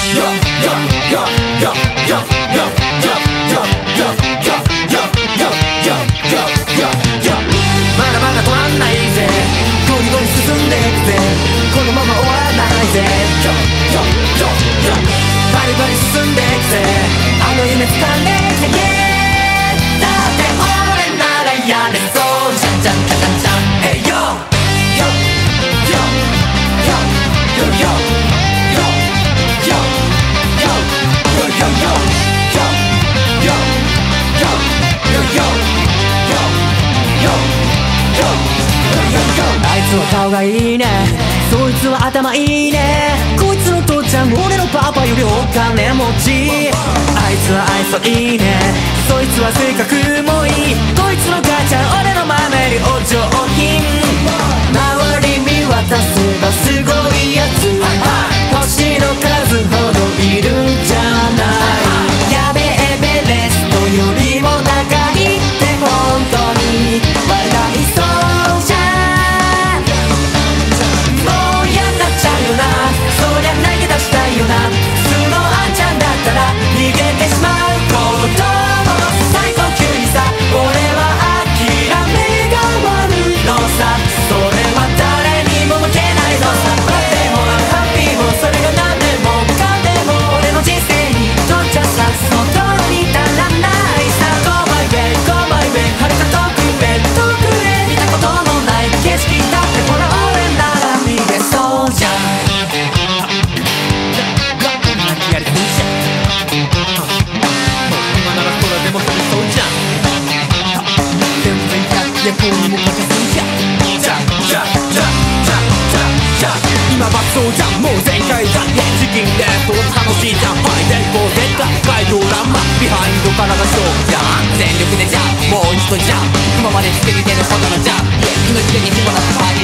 まだまだ止まんないぜ、ゴリゴリ進んでいくぜ、このまま終わらないぜ、バリバリ進んでいくぜ、あの夢掴んでいくぜ、だって俺ならやれそう、じゃんじゃんじゃんじゃん、Hey yo yo yo yo yo yo yo yo yo yo yo yo yo yo yo yoあいつは顔がいいね、そいつは頭いいね、こいつの父ちゃん俺のパパよりお金持ち、あいつは愛想いいね、そいつは性格もいい、こいつの母ちゃん俺のママよりお上品、周り見渡せばすごいやつ、星の数ほどいるんじゃない、やべえベレストよりも長いって本当に笑いそうじゃん、もう嫌になっちゃうよな、そりゃ投げ出したいよな、素のあんちゃんだったら逃げてしまうことも最高級にさ、俺は諦めが悪いのさ、それは誰にも負けないのさ、バッテもハッピーもそれが何でもかんでも俺の人生にとっちゃさ、その通り足らないさ、Go my way Go my way 遥か遠くへ遠くへ見たこともない景色だってほら俺なら見れそうじゃん、やりそうじゃん、今なら空でも飛びそうじゃん、全然100役にも勝てそうじゃん、今爆走じゃん、もう全開じゃん、チキンレッド楽しいじゃん、ファイテンポー絶対ガイドランマビハインドからが勝負じゃん、全力でじゃん、もう一度じゃん、今までつけてるほどのじゃん、命でに絞らせたい